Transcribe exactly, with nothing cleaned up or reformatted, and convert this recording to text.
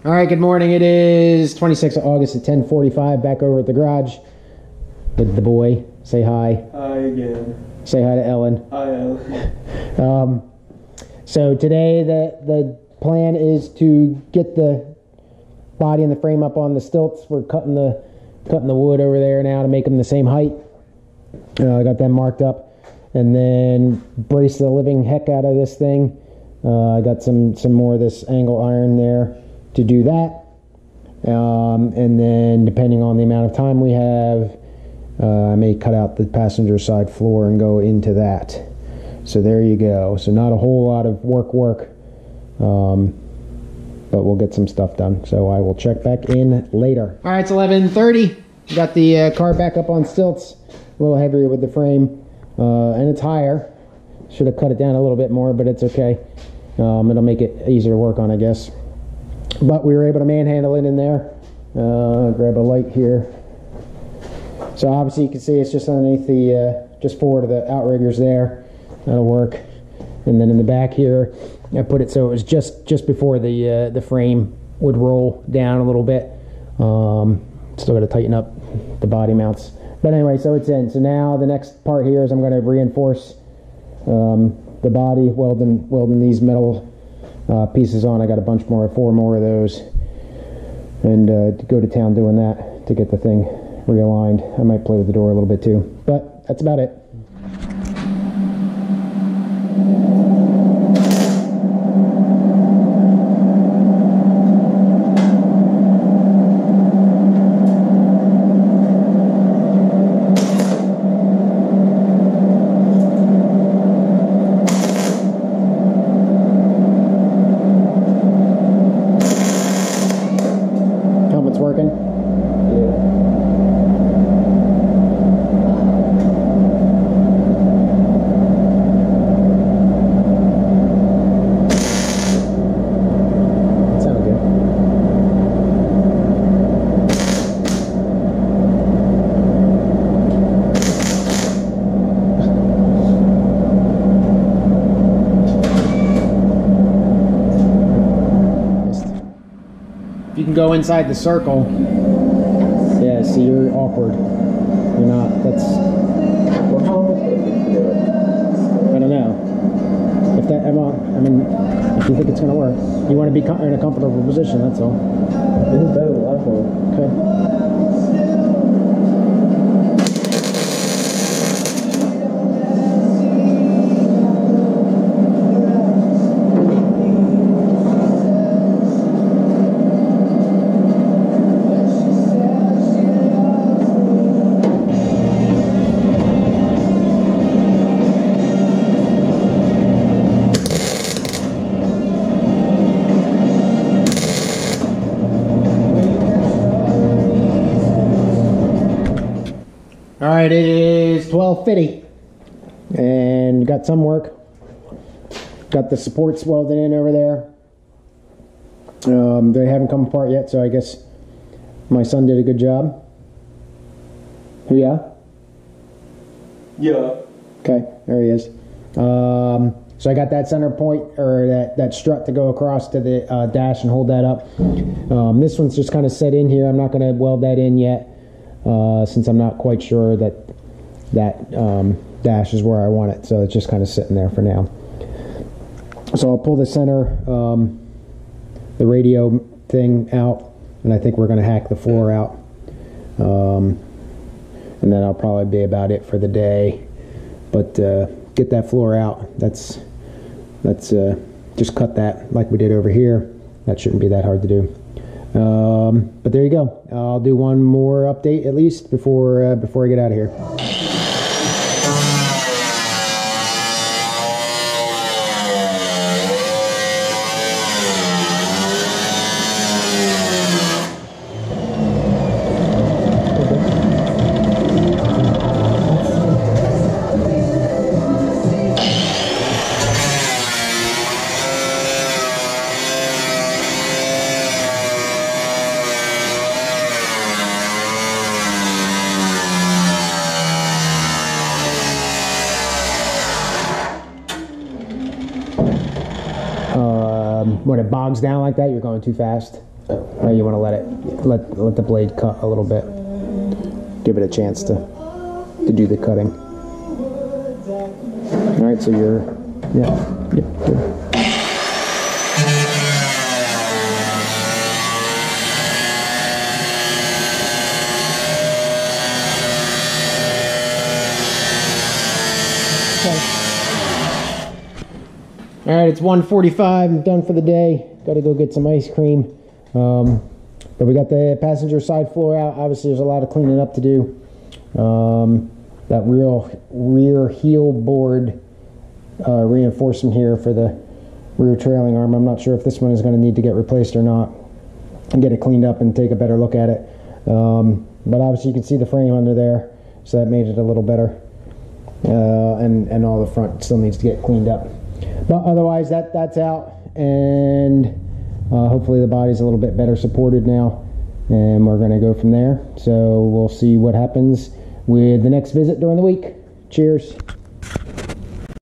All right, good morning. It is twenty-sixth of August at ten forty-five. Back over at the garage with the boy. Say hi. Hi again. Say hi to Ellen. Hi, Ellen. um, so today the the plan is to get the body and the frame up on the stilts. We're cutting the cutting the wood over there now to make them the same height. Uh, I got them marked up, and then brace the living heck out of this thing. Uh, I got some some more of this angle iron there to do that, um, and then depending on the amount of time we have, uh, I may cut out the passenger side floor and go into that. So there you go. So not a whole lot of work work, um, but we'll get some stuff done. So I will check back in later. All right, it's eleven thirty. Got the uh, car back up on stilts, a little heavier with the frame, uh, and it's higher. Should have cut it down a little bit more, but it's okay. Um, it'll make it easier to work on, I guess. But we were able to manhandle it in there. Uh, grab a light here. So obviously you can see it's just underneath the, uh, just forward of the outriggers there. That'll work. And then in the back here, I put it so it was just just before the uh, the frame would roll down a little bit. Um, still got to tighten up the body mounts. But anyway, so it's in. So now the next part here is I'm going to reinforce um, the body, welding welding these metal Uh, pieces on. I got a bunch more, four more of those, and uh, to go to town doing that to get the thing realigned. I might play with the door a little bit too, but that's about it. Working? That sounded good. If you can go inside the circle, yeah, see, you're awkward. You're not, that's, I don't know. If that, well, I mean, if you think it's going to work, you want to be in a comfortable position, that's all. This is better than the last one. Okay. All right, it is twelve fifty, and got some work. Got the supports welded in over there. Um, they haven't come apart yet, so I guess my son did a good job. Yeah? Yeah. Okay, there he is. Um, so I got that center point, or that, that strut to go across to the uh, dash and hold that up. Um, this one's just kind of set in here. I'm not going to weld that in yet. Uh, since I'm not quite sure that that um, dash is where I want it, so it's just kind of sitting there for now. So I'll pull the center, um, the radio thing out, and I think we're going to hack the floor out, um, and then I'll probably be about it for the day. But uh, get that floor out. That's that's uh, just cut that like we did over here. That shouldn't be that hard to do. Um, but there you go. I'll do one more update at least before uh, before I get out of here. When it bogs down like that, you're going too fast. Or you want to let it let let the blade cut a little bit. Give it a chance to to do the cutting. All right, so you're yeah, yeah, good. All right, it's one forty-five. I'm done for the day. Got to go get some ice cream. Um, but we got the passenger side floor out. Obviously, there's a lot of cleaning up to do. Um, that real rear heel board uh, reinforcement here for the rear trailing arm. I'm not sure if this one is going to need to get replaced or not. And get it cleaned up and take a better look at it. Um, but obviously, you can see the frame under there, so that made it a little better. Uh, and and all the front still needs to get cleaned up. But otherwise, that that's out, and uh, hopefully the body's a little bit better supported now, and we're going to go from there. So we'll see what happens with the next visit during the week. Cheers.